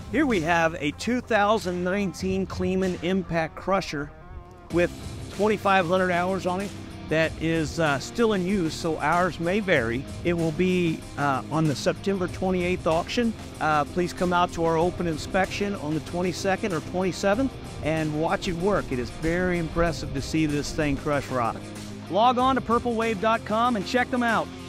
Here we have a 2019 Kleeman impact crusher with 2,500 hours on it that is still in use, so hours may vary. It will be on the September 28th auction. Please come out to our open inspection on the 22nd or 27th and watch it work. It is very impressive to see this thing crush rock. Log on to purplewave.com and check them out.